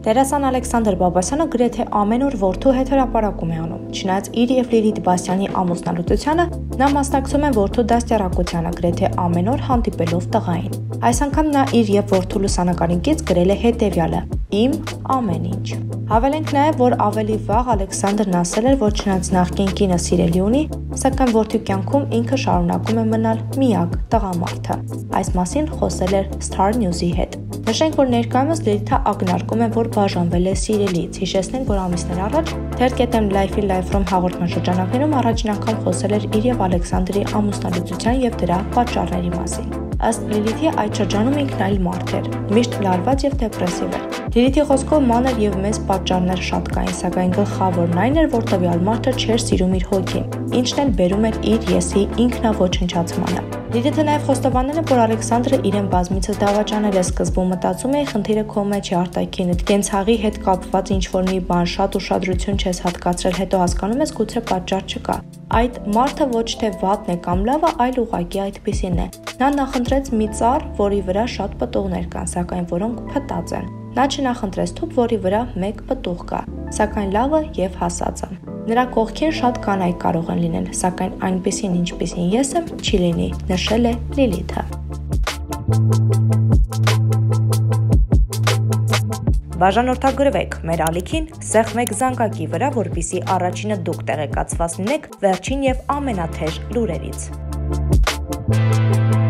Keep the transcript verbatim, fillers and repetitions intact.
Դերասան Ալեքսանդր Բաբասյանը գրեթե ամեն օր որդու հետ հրապարակում է անում։ Չնայած իր և Լիլիթ Բասյանի ամուսնալուծությանը, նա մասնակցում է որդու դաստիարակությանը գրեթե ամեն օր հանդիպելով տղային։ Այս անգամ նա իր և որդու լուսանկարիից գրել է հետևյալը. «Իմ ամեն ինչ»։ Հավելենք նաև, որ ավելի վաղ Ալեքսանդրն ասել էր, որ չնայած նախկին կինը սիրելի ունի, սակայն որդու կյանքում ինքը շարունակում է մնալ միակ տղամարդը։ Այս մասին խոսել էր Star News-ի հետ։ Նշենք, որ ներկայումս Լիլիթը ակնարկում է, որ բաժանվել է սիրելիից։ Հիշեցնենք, որ ամիսներ առաջ Թերթ.am Life-ի Live From հաղորդման շրջանակներում առաջին անգամ խոսել էր իր և Ալեքսանդրի ամուսնալուծության և դրա պատճառների մասին։ Ըստ Լիլիթի, այդ շրջանում ինքն այլ մարդ էր, միշտ լարված և դեպրեսիվ էր։ Լիլիթի խոսքով մանր և մեծ պատճառներ շատ կային, սակայն գլխավորն այն էր, որ տվյալ մարդը չէր սիրում իր հոգին, ինչն էլ բերում էր իր եսի ինքնաոչնչացմանը։ Լիլիթը նաև խոստովանել է, որ Ալեքսանդրը իրեն բազմիցս դավաճանել է, սկզբում մտածում էի խնդիրը քո մեջ է արտաքինդ, կենցաղի հետ կապված ինչ-որ մի բան, շատ ուշադրություն չես հատկացրել, հետո հասկանում ես գուցե պատճառ չկա։ Այդ մարդը ոչ թե վատն է կամ լավը, այլ ուղղակի այդպիսին է։ Նա նախընտրեց մի ծառ, որի վրա շատ պտուղներ կան, սակայն որոնք փտած են։ Նա չնախընտրեց թուփ, որի վրա մեկ պտուղ կա, սակայն լավը և հասածը։ Նրա կողքին շատ կանայք կարող են լինել, սակայն այնպիսին, ինչպիսին ես եմ, չի լինի, նշել է Լիլիթը։ Բաժանորդագրվեք մեր ալիքին, սեղմեք զանգակի վրա, որպեսզի առաջինը դուք տեղեկացված լինեք վերջին և ամենաթեժ լուրերից։